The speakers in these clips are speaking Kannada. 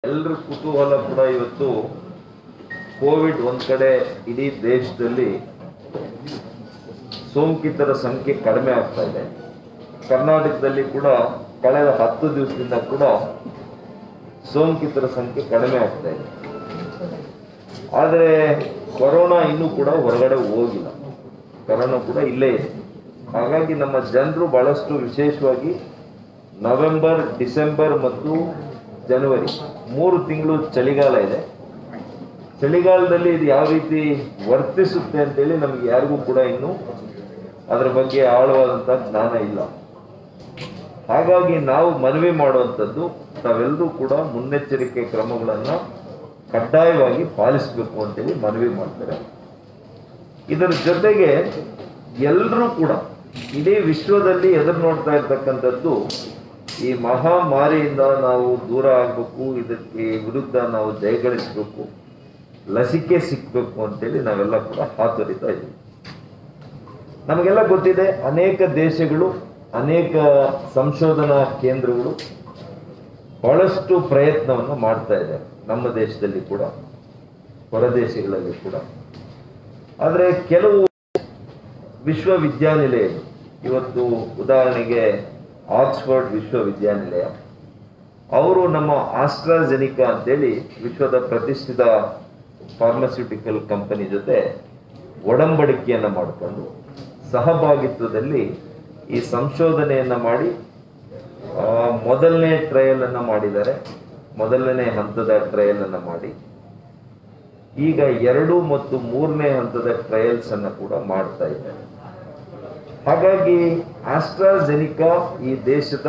ಎಲ್ಲರ ಕುತೂಹಲ ಕೂಡ ಇವತ್ತು ಕೋವಿಡ್ ಒಂದ್ ಕಡೆ ಇಡೀ ದೇಶದಲ್ಲಿ ಸೋಂಕಿತರ ಸಂಖ್ಯೆ ಕಡಿಮೆ ಆಗ್ತಾ ಇದೆ. ಕರ್ನಾಟಕದಲ್ಲಿ ಕೂಡ ಕಳೆದ 10 ದಿವಸದಿಂದ ಕೂಡ ಸೋಂಕಿತರ ಸಂಖ್ಯೆ ಕಡಿಮೆ ಆಗ್ತಾ ಇದೆ. ಆದರೆ ಕೊರೋನಾ ಇನ್ನೂ ಕೂಡ ಹೊರಗಡೆ ಹೋಗಿಲ್ಲ, ಕೊರೋನಾ ಕೂಡ ಇಲ್ಲೇ ಇದೆ. ಹಾಗಾಗಿ ನಮ್ಮ ಜನರು ಬಹಳಷ್ಟು ವಿಶೇಷವಾಗಿ ನವೆಂಬರ್, ಡಿಸೆಂಬರ್ ಮತ್ತು ಜನವರಿ 3 ತಿಂಗಳು ಚಳಿಗಾಲ ಇದೆ. ಚಳಿಗಾಲದಲ್ಲಿ ಇದು ಯಾವ ರೀತಿ ವರ್ತಿಸುತ್ತೆ ಅಂತೇಳಿ ನಮ್ಗೆ ಯಾರಿಗೂ ಕೂಡ ಇನ್ನೂ ಅದರ ಬಗ್ಗೆ ಆಳವಾದಂಥ ಜ್ಞಾನ ಇಲ್ಲ. ಹಾಗಾಗಿ ನಾವು ಮನವಿ ಮಾಡುವಂಥದ್ದು, ತಾವೆಲ್ಲರೂ ಕೂಡ ಮುನ್ನೆಚ್ಚರಿಕೆ ಕ್ರಮಗಳನ್ನು ಕಡ್ಡಾಯವಾಗಿ ಪಾಲಿಸಬೇಕು ಅಂತೇಳಿ ಮನವಿ ಮಾಡ್ತಾರೆ. ಇದರ ಜೊತೆಗೆ ಎಲ್ಲರೂ ಕೂಡ ಇಡೀ ವಿಶ್ವದಲ್ಲಿ ಎದುರು ನೋಡ್ತಾ ಇರ್ತಕ್ಕಂಥದ್ದು, ಈ ಮಹಾಮಾರಿಯಿಂದ ನಾವು ದೂರ ಆಗಬೇಕು, ಇದಕ್ಕೆ ವಿರುದ್ಧ ನಾವು ಜಯಗಳಿಸಬೇಕು, ಲಸಿಕೆ ಸಿಕ್ಕಬೇಕು ಅಂತೇಳಿ ನಾವೆಲ್ಲ ಕೂಡ ಹಾತೊರಿತಾ ಇದ್ದೀವಿ. ನಮಗೆಲ್ಲ ಗೊತ್ತಿದೆ, ಅನೇಕ ದೇಶಗಳು, ಅನೇಕ ಸಂಶೋಧನಾ ಕೇಂದ್ರಗಳು ಬಹಳಷ್ಟು ಪ್ರಯತ್ನವನ್ನು ಮಾಡ್ತಾ ಇದ್ದಾರೆ, ನಮ್ಮ ದೇಶದಲ್ಲಿ ಕೂಡ, ಹೊರದೇಶಗಳಲ್ಲಿ ಕೂಡ. ಆದರೆ ಕೆಲವು ವಿಶ್ವವಿದ್ಯಾನಿಲಯಗಳು, ಇವತ್ತು ಉದಾಹರಣೆಗೆ ಆಕ್ಸ್ಫರ್ಡ್ ವಿಶ್ವವಿದ್ಯಾನಿಲಯ, ಅವರು ನಮ್ಮ ಆಸ್ಟ್ರಾಜೆನಿಕಾ ಅಂತೇಳಿ ವಿಶ್ವದ ಪ್ರತಿಷ್ಠಿತ ಫಾರ್ಮಸ್ಯೂಟಿಕಲ್ ಕಂಪನಿ ಜೊತೆ ಒಡಂಬಡಿಕೆಯನ್ನು ಮಾಡಿಕೊಂಡು ಸಹಭಾಗಿತ್ವದಲ್ಲಿ ಈ ಸಂಶೋಧನೆಯನ್ನು ಮಾಡಿ ಮೊದಲನೇ ಟ್ರಯಲ್ ಅನ್ನು ಮಾಡಿದ್ದಾರೆ. ಮೊದಲನೇ ಹಂತದ ಟ್ರಯಲ್ ಅನ್ನು ಮಾಡಿ ಈಗ 2 ಮತ್ತು 3ನೇ ಹಂತದ ಟ್ರಯಲ್ಸ್ ಅನ್ನು ಕೂಡ ಮಾಡ್ತಾ ಇದ್ದಾರೆ. ಹಾಗಾಗಿ ಆಸ್ಟ್ರಾಜೆನಿಕಾ ಈ ದೇಶದ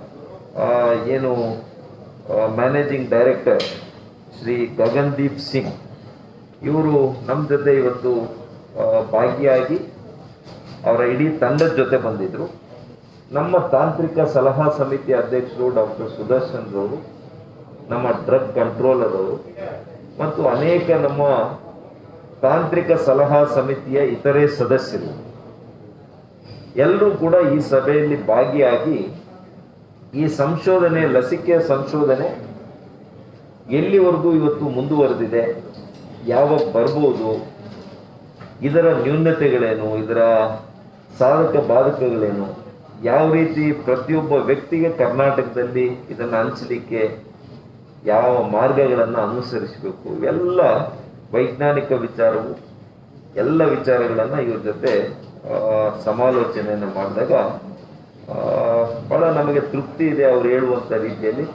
ಏನು ಮ್ಯಾನೇಜಿಂಗ್ ಡೈರೆಕ್ಟರ್ ಶ್ರೀ ಗಗನ್ದೀಪ್ ಸಿಂಗ್, ಇವರು ನಮ್ಮ ಜೊತೆ ಇವತ್ತು ಭಾಗಿಯಾಗಿ ಅವರ ಇಡೀ ತಂಡದ ಜೊತೆ ಬಂದಿದ್ರು. ನಮ್ಮ ತಾಂತ್ರಿಕ ಸಲಹಾ ಸಮಿತಿ ಅಧ್ಯಕ್ಷರು ಡಾಕ್ಟರ್ ಸುದರ್ಶನ್ ರವರು, ನಮ್ಮ ಡ್ರಗ್ ಕಂಟ್ರೋಲರ್ ಅವರು ಮತ್ತು ಅನೇಕ ನಮ್ಮ ತಾಂತ್ರಿಕ ಸಲಹಾ ಸಮಿತಿಯ ಇತರೆ ಸದಸ್ಯರು ಎಲ್ಲರೂ ಕೂಡ ಈ ಸಭೆಯಲ್ಲಿ ಭಾಗಿಯಾಗಿ ಈ ಸಂಶೋಧನೆ, ಲಸಿಕೆಯ ಸಂಶೋಧನೆ ಎಲ್ಲಿವರೆಗೂ ಇವತ್ತು ಮುಂದುವರೆದಿದೆ, ಯಾವಾಗ ಬರ್ಬೋದು, ಇದರ ನ್ಯೂನತೆಗಳೇನು, ಇದರ ಸಾಧಕ ಬಾಧಕಗಳೇನು, ಯಾವ ರೀತಿ ಪ್ರತಿಯೊಬ್ಬ ವ್ಯಕ್ತಿಗೆ ಕರ್ನಾಟಕದಲ್ಲಿ ಇದನ್ನು ಹಂಚಲಿಕ್ಕೆ ಯಾವ ಮಾರ್ಗಗಳನ್ನು ಅನುಸರಿಸಬೇಕು, ಎಲ್ಲ ವೈಜ್ಞಾನಿಕ ವಿಚಾರವು, ಎಲ್ಲ ವಿಚಾರಗಳನ್ನು ಇವ್ರ ಜೊತೆ ಸಮಾಲೋಚನೆಯನ್ನು ಮಾಡಿದಾಗ ಬಹಳ ನಮಗೆ ತೃಪ್ತಿ ಇದೆ. ಅವ್ರು ಹೇಳುವಂಥ ರೀತಿಯಲ್ಲಿ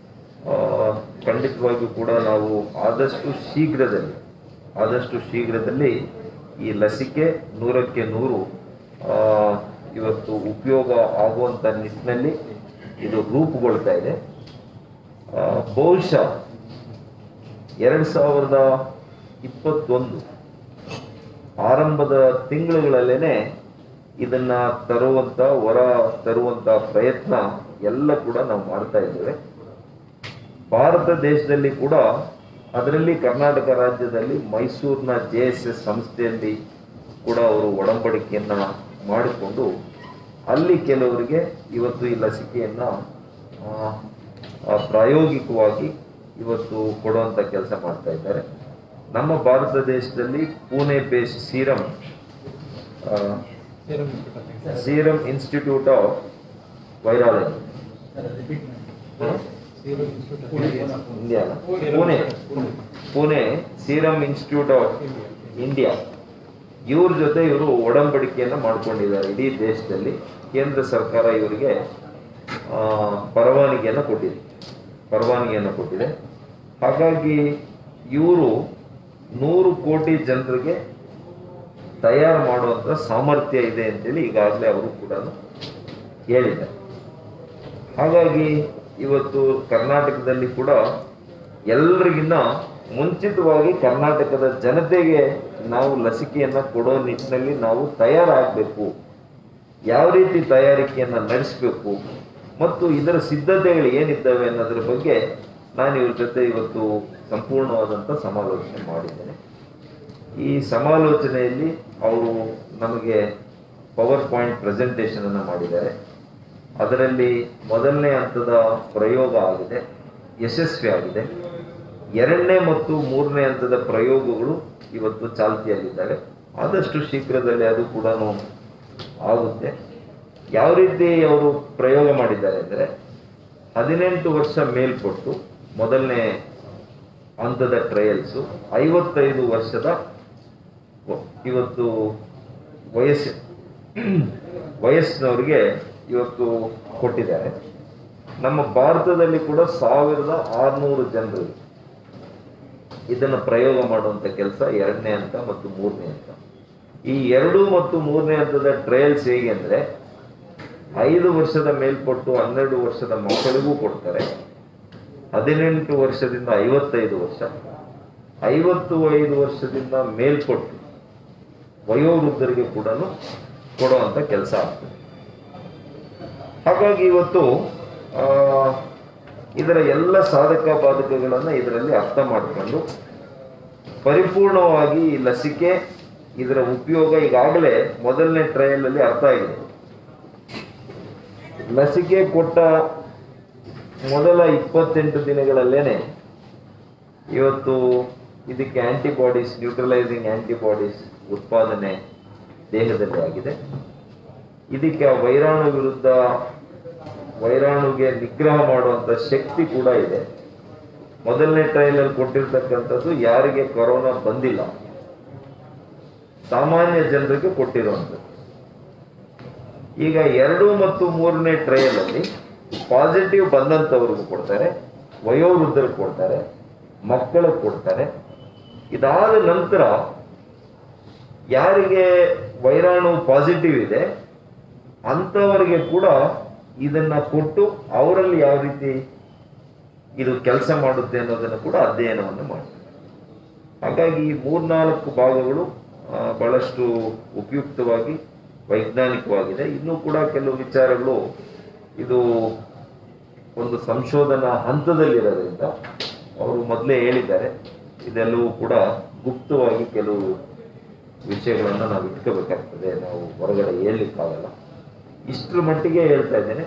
ಖಂಡಿತವಾಗಿಯೂ ಕೂಡ ನಾವು ಆದಷ್ಟು ಶೀಘ್ರದಲ್ಲಿ ಈ ಲಸಿಕೆ 100ಕ್ಕೆ 100 ಇವತ್ತು ಉಪಯೋಗ ಆಗುವಂಥ ನಿಟ್ಟಿನಲ್ಲಿ ಇದು ರೂಪುಗೊಳ್ತಾ ಇದೆ. ಬಹುಶಃ 2021 ಆರಂಭದ ತಿಂಗಳುಗಳಲ್ಲೇನೆ ಇದನ್ನ ಹೊರ ತರುವಂತ ಪ್ರಯತ್ನ ಎಲ್ಲ ಕೂಡ ನಾವು ಮಾಡ್ತಾ ಇದ್ದೇವೆ. ಭಾರತ ದೇಶದಲ್ಲಿ ಕೂಡ, ಅದರಲ್ಲಿ ಕರ್ನಾಟಕ ರಾಜ್ಯದಲ್ಲಿ ಮೈಸೂರಿನ JSS ಸಂಸ್ಥೆಯಲ್ಲಿ ಕೂಡ ಅವರು ಒಡಂಬಡಿಕೆಯನ್ನ ಮಾಡಿಕೊಂಡು ಅಲ್ಲಿ ಕೆಲವರಿಗೆ ಇವತ್ತು ಈ ಲಸಿಕೆಯನ್ನ ಪ್ರಾಯೋಗಿಕವಾಗಿ ಇವತ್ತು ಕೊಡುವಂತ ಕೆಲಸ ಮಾಡ್ತಾ ಇದ್ದಾರೆ. ನಮ್ಮ ಭಾರತ ದೇಶದಲ್ಲಿ Pune based Serum Institute of Virology Pune Serum Institute of India, ಇವ್ರ ಜೊತೆ ಇವರು ಒಡಂಬಡಿಕೆಯನ್ನು ಮಾಡ್ಕೊಂಡಿದ್ದಾರೆ. ಇಡೀ ದೇಶದಲ್ಲಿ ಕೇಂದ್ರ ಸರ್ಕಾರ ಇವರಿಗೆ ಪರವಾನಗಿಯನ್ನು ಕೊಟ್ಟಿದೆ. ಹಾಗಾಗಿ ಇವರು 100 ಕೋಟಿ ಜನರಿಗೆ ತಯಾರು ಮಾಡುವಂತ ಸಾಮರ್ಥ್ಯ ಇದೆ ಅಂತೇಳಿ ಈಗಾಗಲೇ ಅವರು ಕೂಡ ಹೇಳಿದ್ದಾರೆ. ಹಾಗಾಗಿ ಇವತ್ತು ಕರ್ನಾಟಕದಲ್ಲಿ ಕೂಡ ಎಲ್ಲರಿಗಿನ್ನ ಮುಂಚಿತವಾಗಿ ಕರ್ನಾಟಕದ ಜನತೆಗೆ ನಾವು ಲಸಿಕೆಯನ್ನ ಕೊಡೋ ನಿಟ್ಟಿನಲ್ಲಿ ನಾವು ತಯಾರಾಗಬೇಕು, ಯಾವ ರೀತಿ ತಯಾರಿಕೆಯನ್ನ ನಡೆಸಬೇಕು ಮತ್ತು ಇದರ ಸಿದ್ಧತೆಗಳು ಏನಿದ್ದಾವೆ ಅನ್ನೋದ್ರ ಬಗ್ಗೆ ನಾನು ಇವ್ರ ಜೊತೆ ಇವತ್ತು ಸಂಪೂರ್ಣವಾದಂಥ ಸಮಾಲೋಚನೆ ಮಾಡಿದ್ದೇನೆ. ಈ ಸಮಾಲೋಚನೆಯಲ್ಲಿ ಅವರು ನಮಗೆ ಪವರ್ ಪಾಯಿಂಟ್ ಪ್ರೆಸೆಂಟೇಷನ್ ಅನ್ನು ಮಾಡಿದ್ದಾರೆ. ಅದರಲ್ಲಿ ಮೊದಲನೇ ಹಂತದ ಪ್ರಯೋಗ ಆಗಿದೆ, ಯಶಸ್ವಿ ಆಗಿದೆ. ಎರಡನೇ ಮತ್ತು ಮೂರನೇ ಹಂತದ ಪ್ರಯೋಗಗಳು ಇವತ್ತು ಚಾಲ್ತಿಯಲ್ಲಿದ್ದಾವೆ. ಆದಷ್ಟು ಶೀಘ್ರದಲ್ಲಿ ಅದು ಕೂಡ ಆಗುತ್ತೆ. ಯಾವ ರೀತಿ ಅವರು ಪ್ರಯೋಗ ಮಾಡಿದ್ದಾರೆ ಅಂದರೆ 18 ವರ್ಷ ಮೇಲ್ಪಟ್ಟು ಮೊದಲನೇ ಹಂತದ ಟ್ರಯಲ್ಸು, 55 ವರ್ಷದ ಇವತ್ತು ವಯಸ್ಸಿನವ್ರಿಗೆ ಇವತ್ತು ಕೊಟ್ಟಿದ್ದಾರೆ. ನಮ್ಮ ಭಾರತದಲ್ಲಿ ಕೂಡ 1600 ಜನರು ಇದನ್ನು ಪ್ರಯೋಗ ಮಾಡುವಂಥ ಕೆಲಸ ಎರಡನೇ ಹಂತ ಮತ್ತು ಮೂರನೇ ಹಂತ. ಈ 2 ಮತ್ತು ಮೂರನೇ ಹಂತದ ಟ್ರಯಲ್ಸ್ ಹೇಗೆ ಅಂದರೆ 5 ವರ್ಷದ ಮೇಲ್ಪಟ್ಟು 12 ವರ್ಷದ ಮಕ್ಕಳಿಗೂ ಕೊಡ್ತಾರೆ, 18 ವರ್ಷದಿಂದ 55 ವರ್ಷ, 55 ವರ್ಷದಿಂದ ಮೇಲ್ಪಟ್ಟು ವಯೋವೃದ್ಧರಿಗೆ ಕೂಡ ಕೊಡುವಂಥ ಕೆಲಸ ಆಗ್ತದೆ. ಹಾಗಾಗಿ ಇವತ್ತು ಇದರ ಎಲ್ಲ ಸಾಧಕ ಬಾಧಕಗಳನ್ನು ಇದರಲ್ಲಿ ಅರ್ಥ ಮಾಡಿಕೊಂಡು ಪರಿಪೂರ್ಣವಾಗಿ ಈ ಲಸಿಕೆ ಇದರ ಉಪಯೋಗ ಈಗಾಗಲೇ ಮೊದಲನೇ ಟ್ರಯಲ್ ಅಲ್ಲಿ ಅರ್ಥ ಆಗಿದೆ. ಲಸಿಕೆ ಕೊಟ್ಟ ಮೊದಲ 28 ದಿನಗಳಲ್ಲೇನೆ ಇವತ್ತು ಇದಕ್ಕೆ ಆಂಟಿಬಾಡೀಸ್, ನ್ಯೂಟ್ರಲೈಸಿಂಗ್ ಆಂಟಿಬಾಡೀಸ್ ಉತ್ಪಾದನೆ ದೇಹದಲ್ಲಿ ಆಗಿದೆ. ಇದಕ್ಕೆ ವೈರಾಣು ವಿರುದ್ಧ ವೈರಾಣುಗೆ ನಿಗ್ರಹ ಮಾಡುವಂತ ಶಕ್ತಿ ಕೂಡ ಇದೆ. ಮೊದಲನೇ ಟ್ರಯಲ್ ಅಲ್ಲಿ ಕೊಟ್ಟಿರ್ತಕ್ಕಂಥದ್ದು ಯಾರಿಗೆ ಕೊರೋನಾ ಬಂದಿಲ್ಲ, ಸಾಮಾನ್ಯ ಜನರಿಗೆ ಕೊಟ್ಟಿರುವಂಥದ್ದು. ಈಗ 2 ಮತ್ತು 3ನೇ ಟ್ರಯಲ್ ಅಲ್ಲಿ ಪಾಸಿಟಿವ್ ಬಂದಂಥವ್ರಿಗೂ ಕೊಡ್ತಾರೆ, ವಯೋವೃದ್ಧರಿಗೆ ಕೊಡ್ತಾರೆ, ಮಕ್ಕಳಿಗೆ ಕೊಡ್ತಾರೆ. ಇದಾದ ನಂತರ ಯಾರಿಗೆ ವೈರಾಣು ಪಾಸಿಟಿವ್ ಇದೆ ಅಂಥವರಿಗೆ ಕೂಡ ಇದನ್ನ ಕೊಟ್ಟು ಅವರಲ್ಲಿ ಯಾವ ರೀತಿ ಇದು ಕೆಲಸ ಮಾಡುತ್ತೆ ಅನ್ನೋದನ್ನು ಕೂಡ ಅಧ್ಯಯನವನ್ನು ಮಾಡ್ತಾರೆ. ಹಾಗಾಗಿ ಈ 3-4 ಭಾಗಗಳು ಬಹಳಷ್ಟು ಉಪಯುಕ್ತವಾಗಿ ವೈಜ್ಞಾನಿಕವಾಗಿದೆ. ಇನ್ನೂ ಕೂಡ ಕೆಲವು ವಿಚಾರಗಳು ಇದು ಒಂದು ಸಂಶೋಧನಾ ಹಂತದಲ್ಲಿರೋದ್ರಿಂದ ಅವರು ಮೊದಲೇ ಹೇಳಿದ್ದಾರೆ, ಇದೆಲ್ಲವೂ ಕೂಡ ಗುಪ್ತವಾಗಿ ಕೆಲವು ವಿಷಯಗಳನ್ನು ನಾವು ಇಟ್ಕೋಬೇಕಾಗ್ತದೆ, ನಾವು ಹೊರಗಡೆ ಹೇಳಲಿಕ್ಕಾಗಲ್ಲ. ಇಷ್ಟರ ಮಟ್ಟಿಗೆ ಹೇಳ್ತಾ ಇದ್ದೇನೆ.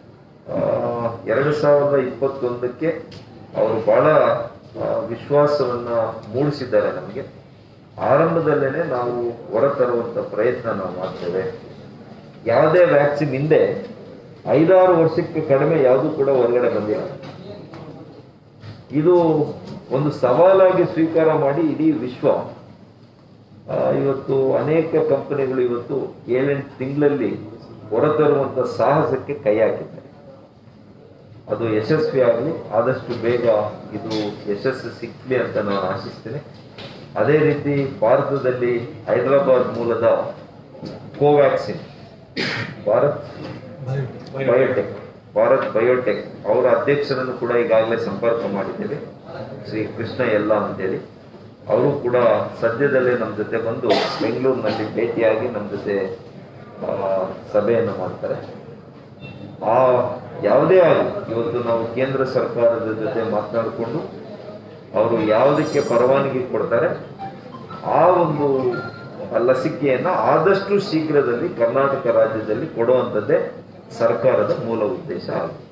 2021ಕ್ಕೆ ಅವರು ಬಹಳ ವಿಶ್ವಾಸವನ್ನ ಮೂಡಿಸಿದ್ದಾರೆ ನಮಗೆ. ಆರಂಭದಲ್ಲೇನೆ ನಾವು ಹೊರತರುವಂತ ಪ್ರಯತ್ನ ನಾವು ಮಾಡ್ತೇವೆ. ಯಾವುದೇ ವ್ಯಾಕ್ಸಿನ್ ಹಿಂದೆ 5-6 ವರ್ಷಕ್ಕೆ ಕಡಿಮೆ ಯಾವುದು ಕೂಡ ಹೊರಗಡೆ ಬಂದಿಲ್ಲ. ಇದು ಒಂದು ಸವಾಲಾಗಿ ಸ್ವೀಕಾರ ಮಾಡಿ ಇಡೀ ವಿಶ್ವ ಇವತ್ತು ಅನೇಕ ಕಂಪನಿಗಳು ಇವತ್ತು 7-8 ತಿಂಗಳಲ್ಲಿ ಹೊರತರುವಂತ ಸಾಹಸಕ್ಕೆ ಕೈ ಹಾಕಿದ್ದಾರೆ. ಅದು ಯಶಸ್ವಿ ಆಗಲಿ, ಆದಷ್ಟು ಬೇಗ ಇದು ಯಶಸ್ಸು ಸಿಕ್ಕಲಿ ಅಂತ ನಾನು ಆಶಿಸ್ತೇನೆ. ಅದೇ ರೀತಿ ಭಾರತದಲ್ಲಿ ಹೈದರಾಬಾದ್ ಮೂಲದ ಕೋವ್ಯಾಕ್ಸಿನ್, ಭಾರತ್ ಬಯೋಟೆಕ್ ಅವರ ಅಧ್ಯಕ್ಷರನ್ನು ಕೂಡ ಈಗಾಗಲೇ ಸಂಪರ್ಕ ಮಾಡಿದ್ದೇವೆ, ಶ್ರೀ ಕೃಷ್ಣ ಎಲ್ಲ ಅಂತೇಳಿ. ಅವರು ಕೂಡ ಸದ್ಯದಲ್ಲೇ ನಮ್ಮ ಜೊತೆ ಬಂದು ಬೆಂಗಳೂರಿನಲ್ಲಿ ಭೇಟಿಯಾಗಿ ನಮ್ಮ ಜೊತೆ ಸಭೆಯನ್ನು ಮಾಡ್ತಾರೆ. ಯಾವುದೇ ಆಗಲಿ ಇವತ್ತು ನಾವು ಕೇಂದ್ರ ಸರ್ಕಾರದ ಜೊತೆ ಮಾತನಾಡಿಕೊಂಡು ಅವರು ಯಾವುದಕ್ಕೆ ಪರವಾನಗಿ ಕೊಡ್ತಾರೆ ಆ ಒಂದು ಲಸಿಕೆಯನ್ನ ಆದಷ್ಟು ಶೀಘ್ರದಲ್ಲಿ ಕರ್ನಾಟಕ ರಾಜ್ಯದಲ್ಲಿ ಕೊಡುವಂಥದ್ದೇ ಸರ್ಕಾರದ ಮೂಲ ಉದ್ದೇಶ ಆಗಿದೆ.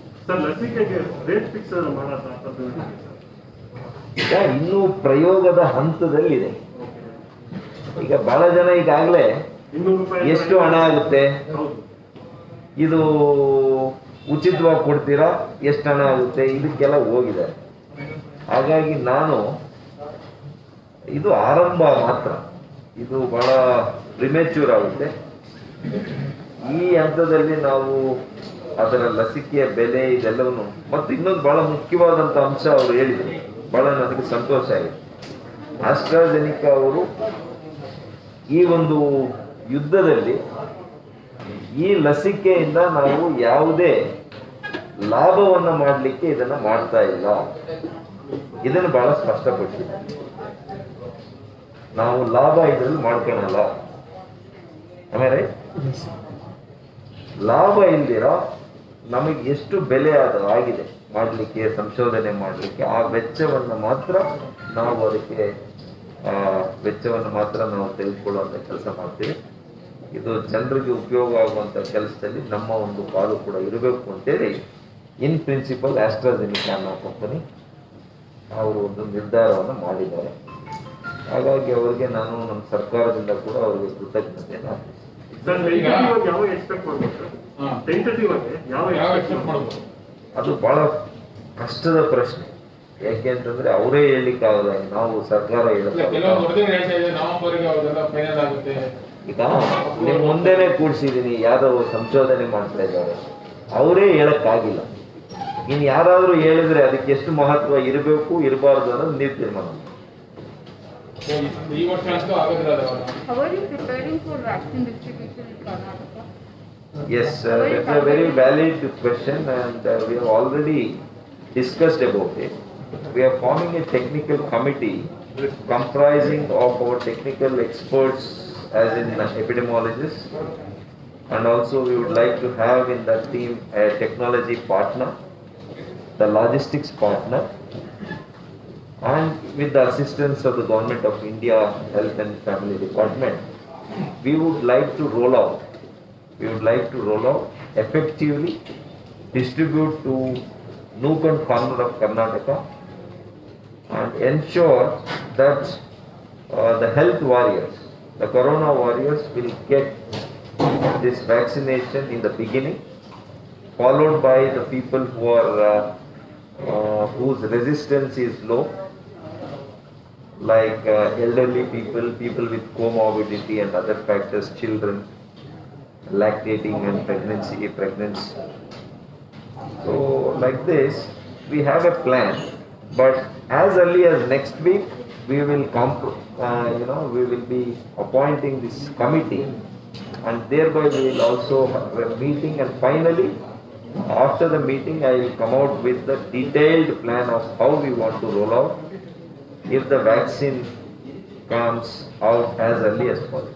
ಈಗ ಇನ್ನೂ ಪ್ರಯೋಗದ ಹಂತದಲ್ಲಿದೆ. ಈಗ ಬಹಳ ಜನ ಈಗಾಗಲೇ ಎಷ್ಟು ಹಣ ಆಗುತ್ತೆ, ಇದು ಉಚಿತವಾಗಿ ಕೊಡ್ತೀರಾ, ಎಷ್ಟು ಹಣ ಆಗುತ್ತೆ, ಇದಕ್ಕೆಲ್ಲ ಹೋಗಿದ್ದಾರೆ. ಹಾಗಾಗಿ ನಾನು ಇದು ಆರಂಭ ಮಾತ್ರ, ಇದು ಬಹಳ ಪ್ರಿಮೆಚ್ಯೂರ್ ಆಗುತ್ತೆ. ಈ ಹಂತದಲ್ಲಿ ನಾವು ಅದರ ಲಸಿಕೆಯ ಬೆಲೆ ಇದೆಲ್ಲವನ್ನು ಮತ್ತು ಇನ್ನೊಂದು ಬಹಳ ಮುಖ್ಯವಾದಂತ ಅಂಶ ಅವರು ಹೇಳಿದ್ರು, ಬಹಳ ನನಗೆ ಸಂತೋಷ ಆಗಿದೆ. ಆಸ್ಟ್ರಾಜೆನಿಕಾ ಅವರು ಈ ಒಂದು ಯುದ್ಧದಲ್ಲಿ ಈ ಲಸಿಕೆಯಿಂದ ನಾವು ಯಾವುದೇ ಲಾಭವನ್ನ ಮಾಡಲಿಕ್ಕೆ ಇದನ್ನ ಮಾಡ್ತಾ ಇಲ್ಲ, ಇದನ್ನು ಬಹಳ ಸ್ಪಷ್ಟಪಡಿಸಿದ್ದಾರೆ. ನಾವು ಲಾಭ ಇದರಲ್ಲಿ ಮಾಡ್ಕೊಳಲ್ಲ. ಆಮೇಲೆ ಲಾಭ ಇಲ್ದಿರ ನಮಗೆ ಎಷ್ಟು ಬೆಲೆ ಆಗಿದೆ ಮಾಡಲಿಕ್ಕೆ, ಸಂಶೋಧನೆ ಮಾಡಲಿಕ್ಕೆ, ಆ ವೆಚ್ಚವನ್ನು ಮಾತ್ರ ನಾವು ಅದಕ್ಕೆ ವೆಚ್ಚವನ್ನು ಮಾತ್ರ ನಾವು ತೆಗೆದುಕೊಳ್ಳುವಂಥ ಕೆಲಸ ಮಾಡ್ತೀವಿ. ಇದು ಜನರಿಗೆ ಉಪಯೋಗ ಆಗುವಂಥ ಕೆಲಸದಲ್ಲಿ ನಮ್ಮ ಒಂದು ಪಾಲು ಕೂಡ ಇರಬೇಕು ಅಂತೇಳಿ ಇನ್ ಪ್ರಿನ್ಸಿಪಲ್ ಆಸ್ಟ್ರಾಜೆನಿಕಾ ಅನ್ನೋ ಕಂಪನಿ ಅವರು ಒಂದು ನಿರ್ಧಾರವನ್ನು ಮಾಡಿದ್ದಾರೆ. ಹಾಗಾಗಿ ಅವರಿಗೆ ನಾನು ನಮ್ಮ ಸರ್ಕಾರದಿಂದ ಕೂಡ ಅವರಿಗೆ ಕೃತಜ್ಞತೆಯನ್ನು ಅದು ಬಹಳ ಕಷ್ಟದ ಪ್ರಶ್ನೆ. ಯಾಕೆಂತಂದ್ರೆ ಅವರೇ ಹೇಳಲಿಕ್ಕಾಗಲ್ಲ, ನಾವು ಸರ್ಕಾರ ಈಗ ನಿಮ್ ಮುಂದೆನೆ ಕೂಡ್ಸಿದೀನಿ, ಯಾರೋ ಸಂಶೋಧನೆ ಮಾಡ್ತಾ ಇದ್ದಾರೆ, ಅವರೇ ಹೇಳಕ್ಕಾಗಿಲ್ಲ. ಇನ್ ಯಾರಾದ್ರೂ ಹೇಳಿದ್ರೆ ಅದಕ್ಕೆ ಎಷ್ಟು ಮಹತ್ವ ಇರಬೇಕು ಇರಬಾರ್ದು ಅನ್ನೋದು ನೀವು ತೀರ್ಮಾನ. Yes, it's a very valid question and we have already discussed about it. We are forming a technical committee comprising of our technical experts as in epidemiologists, and also we would like to have in that team a technology partner, the logistics partner, and with the assistance of the Government of India Health and Family Department, we would like to roll out effectively, distribute to nook and corner of Karnataka, and ensure that the health warriors, the corona warriors will get this vaccination in the beginning, followed by the people who are whose resistance is low, like elderly people, people with comorbidity and other factors, children, lactating and pregnancy. So like this, we have a plan, but as early as next week, we will we will be appointing this committee, and thereby we will also have a meeting, and finally, after the meeting, I will come out with the detailed plan of how we want to roll out if the vaccine comes out as early as possible.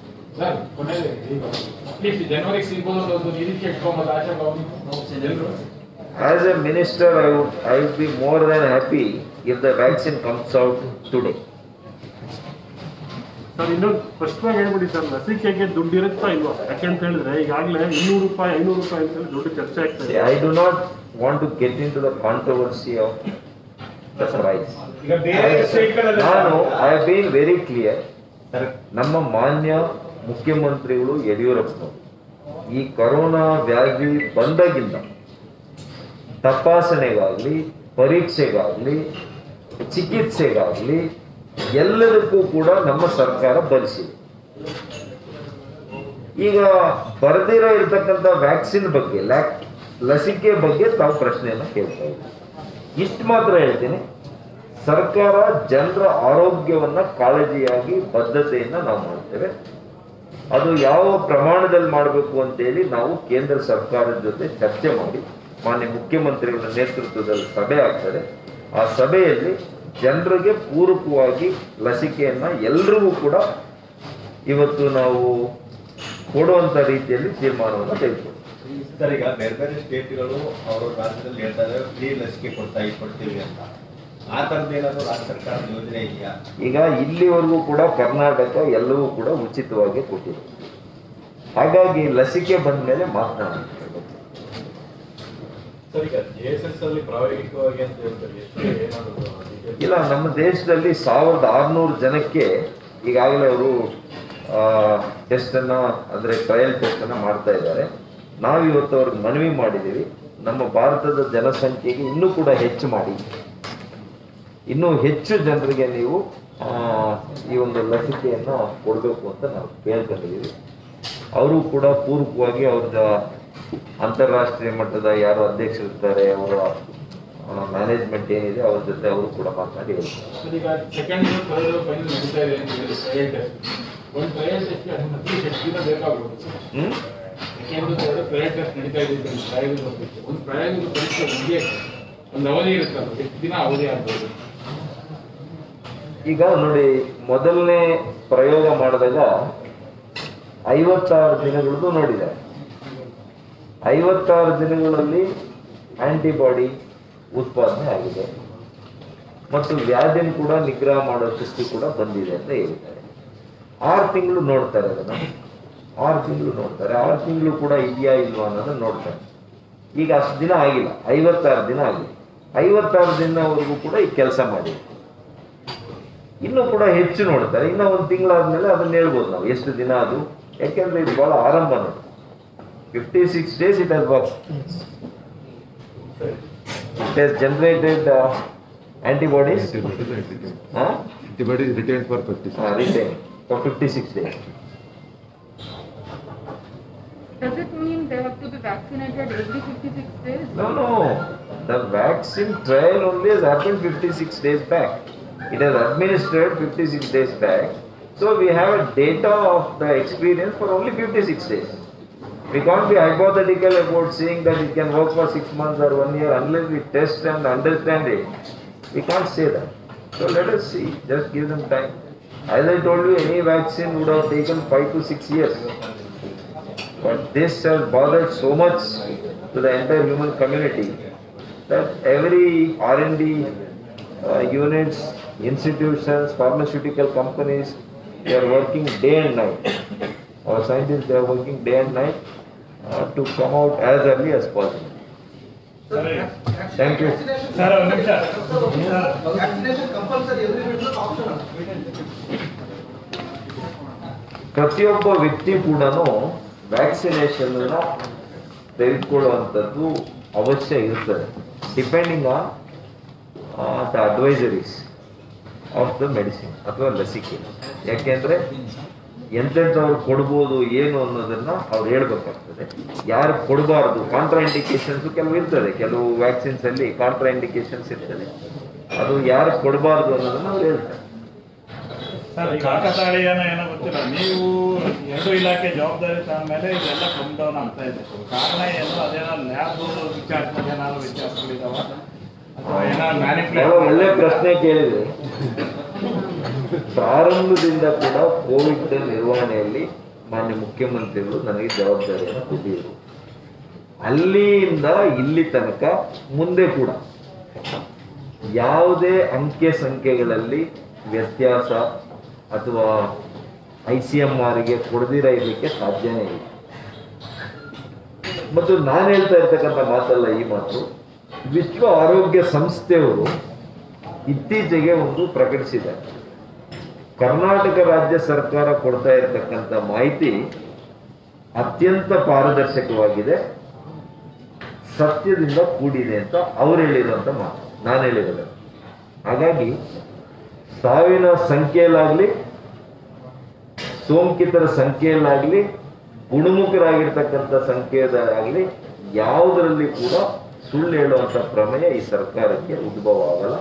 As a minister, I would be more than happy if the vaccine comes out today. Sir, ಇನ್ನೊಂದು ಸ್ಪಷ್ಟವಾಗಿ ಹೇಳ್ಬಿಡಿ ಸರ್, ಲಸಿಕೆಗೆ ದುಡ್ಡು ಇರುತ್ತಾ ಇಲ್ವಾ? ಯಾಕೆಂತ ಹೇಳಿದ್ರೆ ಈಗಾಗಲೇ 200 ರೂಪಾಯಿ 500 ರೂಪಾಯಿ ಅಂತ ಹೇಳಿ ದುಡ್ಡು ಚರ್ಚೆ ಆಗ್ತದೆ. I do not want to get into the controversy of the price. I have been very clear. ನಮ್ಮ ಮಾನ್ಯ ಮುಖ್ಯಮಂತ್ರಿಗಳು ಯಡಿಯೂರಪ್ಪನವರು ಈ ಕೊರೋನಾ ವ್ಯಾಧಿ ಬಂದಾಗಿಂದ ತಪಾಸಣೆಗಾಗ್ಲಿ, ಪರೀಕ್ಷೆಗಾಗ್ಲಿ, ಚಿಕಿತ್ಸೆಗಾಗ್ಲಿ ಎಲ್ಲದಕ್ಕೂ ಕೂಡ ನಮ್ಮ ಸರ್ಕಾರ ಭರಿಸಿದೆ. ಈಗ ಬರೆದಿರೋ ಇರ್ತಕ್ಕಂಥ ವ್ಯಾಕ್ಸಿನ್ ಬಗ್ಗೆ, ಲಸಿಕೆ ಬಗ್ಗೆ ತಾವು ಪ್ರಶ್ನೆಯನ್ನು ಕೇಳ್ತಾ ಇದ್ದೀವಿ. ಇಷ್ಟು ಮಾತ್ರ ಹೇಳ್ತೀನಿ, ಸರ್ಕಾರ ಜನರ ಆರೋಗ್ಯವನ್ನ ಕಾಳಜಿಯಾಗಿ ಬದ್ಧತೆಯನ್ನ ನಾವು ಮಾಡ್ತೇವೆ. ಅದು ಯಾವ ಪ್ರಮಾಣದಲ್ಲಿ ಮಾಡಬೇಕು ಅಂತೇಳಿ ನಾವು ಕೇಂದ್ರ ಸರ್ಕಾರದ ಜೊತೆ ಚರ್ಚೆ ಮಾಡಿ ಮಾನ್ಯ ಮುಖ್ಯಮಂತ್ರಿಗಳ ನೇತೃತ್ವದಲ್ಲಿ ಸಭೆ ಆಗ್ತದೆ. ಆ ಸಭೆಯಲ್ಲಿ ಜನರಿಗೆ ಪೂರಕವಾಗಿ ಲಸಿಕೆಯನ್ನ ಎಲ್ರಿಗೂ ಕೂಡ ಇವತ್ತು ನಾವು ಕೊಡುವಂತ ರೀತಿಯಲ್ಲಿ ತೀರ್ಮಾನವನ್ನು ತೆಗೆದುಕೊಳ್ಳಿ. ಸರ್, ಈಗ ಬೇರೆ ಬೇರೆ ಸ್ಟೇಟ್ಗಳು ಅವರ ರಾಜ್ಯದಲ್ಲಿ ಹೇಳ್ತಾರೆ ಫ್ರೀ ಲಸಿಕೆ ಕೊಡ್ತೀವಿ ಅಂತ. ಆ ತರದ ಏನಾದರೂ ರಾಜ್ಯ ಸರ್ಕಾರದ ಯೋಜನೆ ಇದೆಯಾ? ಈಗ ಇಲ್ಲಿವರೆಗೂ ಕೂಡ ಕರ್ನಾಟಕ ಎಲ್ಲವೂ ಕೂಡ ಉಚಿತವಾಗಿ ಕೊಟ್ಟಿದೆ. ಹಾಗಾಗಿ ಲಸಿಕೆ ಬಂದ ಮೇಲೆ ಮಾತನಾಡಬೇಕು. ಇಲ್ಲ, ನಮ್ಮ ದೇಶದಲ್ಲಿ 1600 ಜನಕ್ಕೆ ಈಗಾಗಲೇ ಅವರು ಟೆಸ್ಟ್ ಅನ್ನ ಅಂದ್ರೆ ಟ್ರಯಲ್ ಟೆಸ್ಟ್ ಅನ್ನ ಮಾಡ್ತಾ ಇದ್ದಾರೆ. ನಾವಿವತ್ತು ಅವ್ರಿಗೆ ಮನವಿ ಮಾಡಿದ್ದೀವಿ, ನಮ್ಮ ಭಾರತದ ಜನಸಂಖ್ಯೆಗೆ ಇನ್ನೂ ಕೂಡ ಹೆಚ್ಚು ಮಾಡಿ, ಇನ್ನೂ ಹೆಚ್ಚು ಜನರಿಗೆ ನೀವು ಈ ಒಂದು ಲಸಿಕೆಯನ್ನ ಕೊಡಬೇಕು ಅಂತ ನಾವು ಕೇಳ್ಕೊಂಡಿದ್ದೀವಿ. ಅವರು ಕೂಡ ಪೂರ್ವಕವಾಗಿ ಅವ್ರ ಅಂತಾರಾಷ್ಟ್ರೀಯ ಮಟ್ಟದ ಯಾರು ಅಧ್ಯಕ್ಷರಿರ್ತಾರೆ, ಅವರ ಮ್ಯಾನೇಜ್ಮೆಂಟ್ ಏನಿದೆ ಅವ್ರ ಜೊತೆ ಅವರು ಕೂಡ ಮಾತನಾಡಿ ಈಗ ನೋಡಿ, ಮೊದಲನೇ ಪ್ರಯೋಗ ಮಾಡಿದಾಗ 56 ದಿನಗಳದ್ದು ನೋಡಿದ್ದಾರೆ. 56 ದಿನಗಳಲ್ಲಿ ಆಂಟಿಬಾಡಿ ಉತ್ಪಾದನೆ ಆಗಿದೆ ಮತ್ತು ವ್ಯಾಧಿನ ಕೂಡ ನಿಗ್ರಹ ಮಾಡೋ ಶಕ್ತಿ ಕೂಡ ಬಂದಿದೆ ಅಂತ ಹೇಳ್ತಾರೆ. 6 ತಿಂಗಳು ನೋಡ್ತಾರೆ, ಅದನ್ನ 6 ತಿಂಗಳು ನೋಡ್ತಾರೆ. 6 ತಿಂಗಳು ಕೂಡ ಇದೆಯಾ ಇಲ್ವಾ ಅನ್ನೋದನ್ನ ನೋಡ್ತಾರೆ. ಈಗ ಅಷ್ಟು ದಿನ ಆಗಿಲ್ಲ, 56 ದಿನ ಆಗಿದೆ. 56 ದಿನವರೆಗೂ ಕೂಡ ಈ ಕೆಲಸ ಮಾಡಿ. ಇನ್ನೂ ಕೂಡ ಹೆಚ್ಚು ನೋಡ್ತಾರೆ. ಇನ್ನೂ 1 ತಿಂಗಳಾದ್ಮೇಲೆ ಅದನ್ನ ಹೇಳ್ಬೋದು ನಾವು ಎಷ್ಟು ದಿನ ಅದು, ಯಾಕೆಂದ್ರೆ ಇದು ಬಹಳ ಆರಂಭ ನೋಡಿ. 56 days it has worked. It has generated antibodies. Antibodies retained for 56. Retained for 56 days. Does it mean they have to be vaccinated every 56 days? No. The vaccine trial only has happened 56 days back. It has administered 56 days back. So we have a data of the experience for only 56 days. We can't be hypothetical about saying that it can work for 6 months or 1 year unless we test and understand it. We can't say that. So let us see. Just give them time. As I told you, any vaccine would have taken 5 to 6 years. But this has bothered so much to the entire human community that every R&D units, institutions, pharmaceutical companies, they are working day and night. Our scientists, they are working day and night to come out as early as possible. Thank you. Vaccination compulsory every minute optional. ಪ್ರತಿಯೊಬ್ಬ ವ್ಯಕ್ತಿ ಕೂಡ ವ್ಯಾಕ್ಸಿನೇಷನ್ ತೆಗೆದುಕೊಳ್ಳುವಂಥದ್ದು ಅವಶ್ಯ ಇರ್ತದೆ, depending on the advisories of the medicine ಅಥವಾ ಲಸಿಕೆ. ಯಾಕೆಂದ್ರೆ ಎಂತೆಂಥವ್ರು ಕೊಡ್ಬೋದು ಏನು ಅನ್ನೋದನ್ನ ಅವ್ರು ಹೇಳ್ಬೇಕಾಗ್ತದೆ. ಯಾರು ಕೊಡಬಾರ್ದು, ಕಾಂಟ್ರಾ ಇಂಡಿಕೇಶನ್ಸ್ ಕೆಲವು ಇರ್ತದೆ, ಕೆಲವು ವ್ಯಾಕ್ಸಿನ್ಸ್ ಅಲ್ಲಿ ಕಾಂಟ್ರಾ ಇಂಡಿಕೇಶನ್ಸ್ ಇರ್ತದೆ, ಅದು ಯಾರು ಕೊಡಬಾರ್ದು ಅನ್ನೋದನ್ನ ಅವ್ರು ಹೇಳ್ತಾರೆ. ಸರ್, ಕಾಕತಾಳೀಯನ ಏನೋ ಗೊತ್ತಿಲ್ಲ, ನೀವು 2 ಇಲಾಖೆ ಜವಾಬ್ದಾರಿ ತಗೊಂಡ ಮೇಲೆ ಇದೆಲ್ಲ ಕಮ್ ಡೌನ್ ಆಗ್ತಾ ಇದೆ. ಕಾರಣ ಏನು? ಅದೇನೋ ಲ್ಯಾಬ್ ವಿಚಾರದಲ್ಲಿ ಏನಾದ್ರು ವ್ಯತ್ಯಾಸಗಳಿದಾವ ಅಥವಾ ಏನಾದ್ರು ಮ್ಯಾನಿಪುಲೇಟ್? ಒಳ್ಳೆ ಪ್ರಶ್ನೆ ಕೇಳಿದ್ರೆ, ಪ್ರಾರಂಭದಿಂದ ಕೂಡ ಕೋವಿಡ್ ನಿರ್ವಹಣೆಯಲ್ಲಿ ಮಾನ್ಯ ಮುಖ್ಯಮಂತ್ರಿಗಳು ನನಗೆ ಜವಾಬ್ದಾರಿಯನ್ನು ಕೊಟ್ಟಿದ್ರು. ಅಲ್ಲಿಂದ ಇಲ್ಲಿ ತನಕ ಮುಂದೆ ಕೂಡ ಯಾವುದೇ ಅಂಕೆ ಸಂಖ್ಯೆಗಳಲ್ಲಿ ವ್ಯತ್ಯಾಸ ಅಥವಾ ICMRಗೆ ಕೊಡದಿರ ಇರಲಿಕ್ಕೆ ಸಾಧ್ಯನೇ ಇಲ್ಲ. ಮತ್ತು ನಾನು ಹೇಳ್ತಾ ಇರ್ತಕ್ಕಂಥ ಮಾತಲ್ಲ ಈ ಮಾತು. ವಿಶ್ವ ಆರೋಗ್ಯ ಸಂಸ್ಥೆಯವರು ಇತ್ತೀಚೆಗೆ ಒಂದು ಪ್ರಕಟಿಸಿದ್ದಾರೆ. ಕರ್ನಾಟಕ ರಾಜ್ಯ ಸರ್ಕಾರ ಕೊಡ್ತಾ ಇರತಕ್ಕಂಥ ಮಾಹಿತಿ ಅತ್ಯಂತ ಪಾರದರ್ಶಕವಾಗಿದೆ, ಸತ್ಯದಿಂದ ಕೂಡಿದೆ ಅಂತ ಅವ್ರು ಹೇಳಿರುವಂತ ಮಾತು, ನಾನು ಹೇಳಿರೋದು. ಹಾಗಾಗಿ ಸಾವಿನ ಸಂಖ್ಯೆಯಲ್ಲಾಗ್ಲಿ, ಸೋಂಕಿತರ ಸಂಖ್ಯೆಯಲ್ಲಾಗ್ಲಿ, ಗುಣಮುಖರಾಗಿರ್ತಕ್ಕಂಥ ಸಂಖ್ಯೆಯದಾಗಲಿ ಯಾವುದರಲ್ಲಿ ಕೂಡ ಸುಳ್ಳು ಹೇಳುವಂತ ಪ್ರಮೇಯ ಈ ಸರ್ಕಾರಕ್ಕೆ ಉದ್ಭವ ಆಗಲ್ಲ.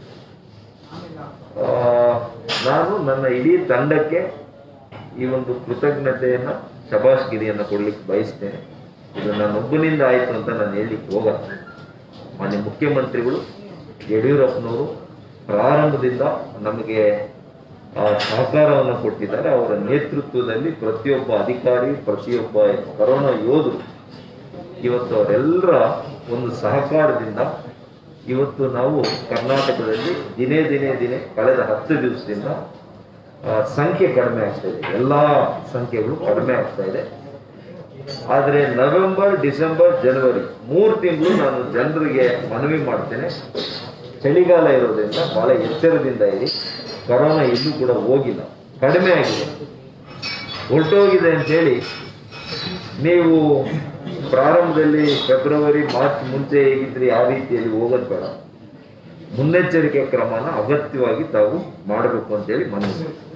ನಾನು ನನ್ನ ಇಡೀ ತಂಡಕ್ಕೆ ಈ ಒಂದು ಕೃತಜ್ಞತೆಯನ್ನ, ಶಬಾಷ್ಗಿರಿಯನ್ನು ಕೊಡ್ಲಿಕ್ಕೆ ಬಯಸ್ತೇನೆ. ಇದು ನನ್ನೊಬ್ಬನಿಂದ ಆಯಿತು ಅಂತ ನಾನು ಹೇಳಲಿಕ್ಕೆ ಹೋಗಲ್ಲ. ಮಾನ್ಯ ಮುಖ್ಯಮಂತ್ರಿಗಳು ಯಡಿಯೂರಪ್ಪನವರು ಪ್ರಾರಂಭದಿಂದ ನಮಗೆ ಸಹಕಾರವನ್ನು ಕೊಟ್ಟಿದ್ದಾರೆ. ಅವರ ನೇತೃತ್ವದಲ್ಲಿ ಪ್ರತಿಯೊಬ್ಬ ಅಧಿಕಾರಿ, ಪ್ರತಿಯೊಬ್ಬ ಕರೋನಾ ಯೋಧರು ಇವತ್ತು ಅವರೆಲ್ಲರ ಒಂದು ಸಹಕಾರದಿಂದ ಇವತ್ತು ನಾವು ಕರ್ನಾಟಕದಲ್ಲಿ ದಿನೇ ಕಳೆದ 10 ದಿವಸದಿಂದ ಸಂಖ್ಯೆ ಕಡಿಮೆ ಆಗ್ತಾ ಇದೆ, ಎಲ್ಲ ಸಂಖ್ಯೆಗಳು ಕಡಿಮೆ ಆಗ್ತಾ ಇದೆ. ಆದರೆ ನವೆಂಬರ್, ಡಿಸೆಂಬರ್, ಜನವರಿ 3 ತಿಂಗಳು ನಾನು ಜನರಿಗೆ ಮನವಿ ಮಾಡ್ತೇನೆ, ಚಳಿಗಾಲ ಇರೋದ್ರಿಂದ ಬಹಳ ಎಚ್ಚರದಿಂದ ಇರಿ. ಕರೋನಾ ಇನ್ನೂ ಕೂಡ ಹೋಗಿಲ್ಲ, ಕಡಿಮೆ ಆಗಿದೆ, ಹೊರಟೋಗಿದೆ ಅಂತೇಳಿ ನೀವು ಪ್ರಾರಂಭದಲ್ಲಿ ಫೆಬ್ರವರಿ, ಮಾರ್ಚ್ ಮುಂಚೆ ಹೇಗಿದ್ರಿ ಆ ರೀತಿಯಲ್ಲಿ ಹೋಗೋದು ಬೇಡ. ಮುನ್ನೆಚ್ಚರಿಕೆ ಕ್ರಮನ ಅಗತ್ಯವಾಗಿ ತಾವು ಮಾಡಬೇಕು ಅಂತೇಳಿ ಮನವಿ.